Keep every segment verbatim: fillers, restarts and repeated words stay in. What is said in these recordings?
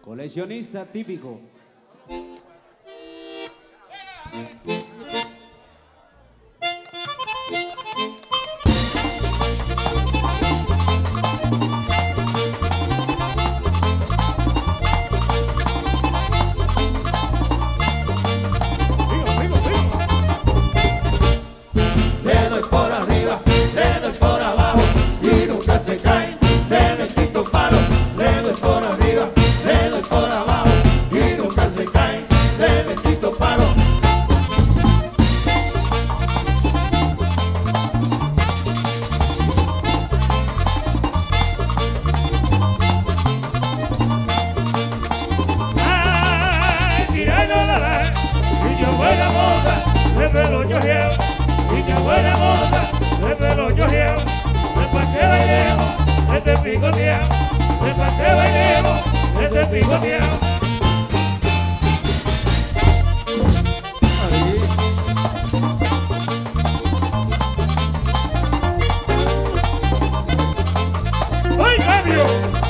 Coleccionista típico. Le doy por arriba, le doy por abajo y nunca se caen, se le quito palo. Le doy por arriba, le doy por abajo y nunca se caen, se le quito palo. Ay, tirando la la, niña buena moza, de pelo llojeo. Niña buena moza, de pelo llojeo. De pa' que bailemos, este picoteo. De pa' que bailemos, este picoteo. ¡Ay, cambio!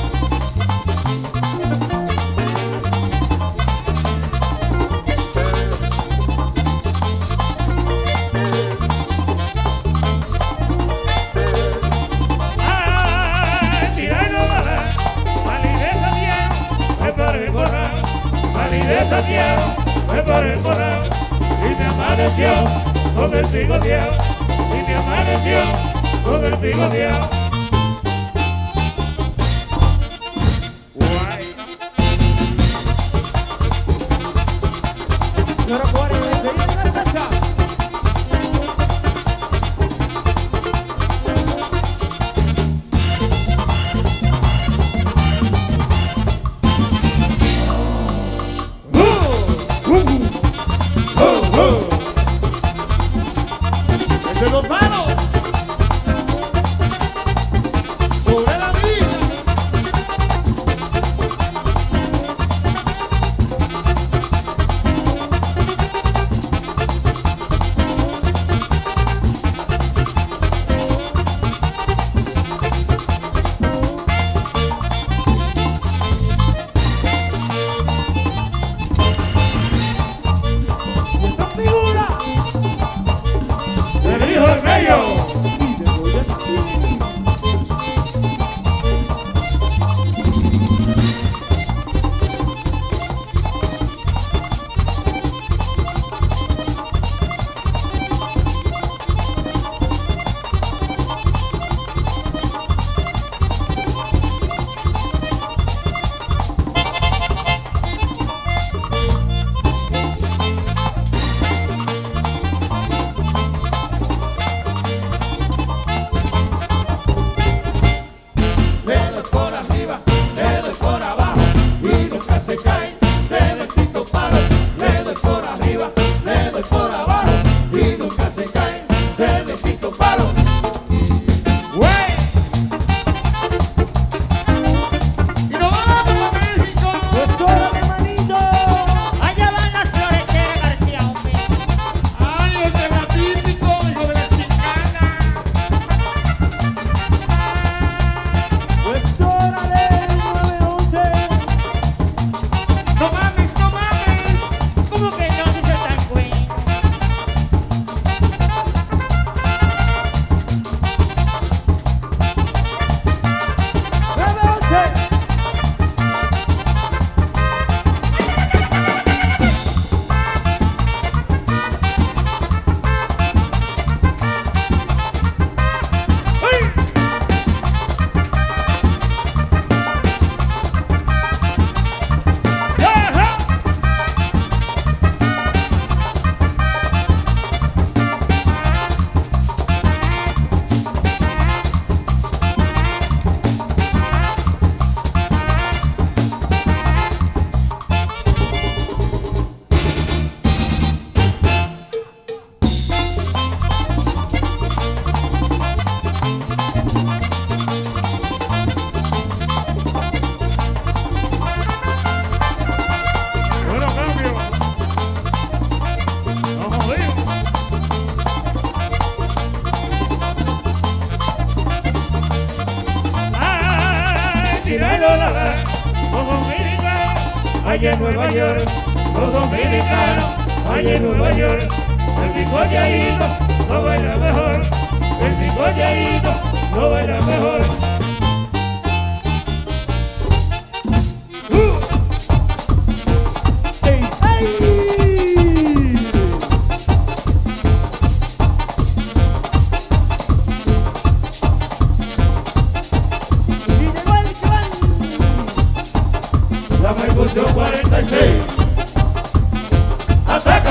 De Santiago, fue por el corral y me amaneció con el picoteo, y me amaneció con el picoteo. Guay. ¡De los manos! ¡Sobre la vida! ¡Esta figura! ¡Me dijo el medio! Le doy por arriba, le doy por abajo y nunca se caen, se le quito palo. Le doy por arriba, le doy por abajo y nunca se caen, se le quito palo. ¡Güey! ¡Y nos vamos a México! ¡Doctora, mi hermanito! Allá van las flores de García, hombre. ¡Ay, el tema típico, hijo de la chingada! ¡Doctora del nueve once! ¡No allá en Nueva York, los dominicanos, allá en Nueva York, el picoteadito no baila mejor, el picoteadito no baila mejor. La percusión cuarenta y seis ataca.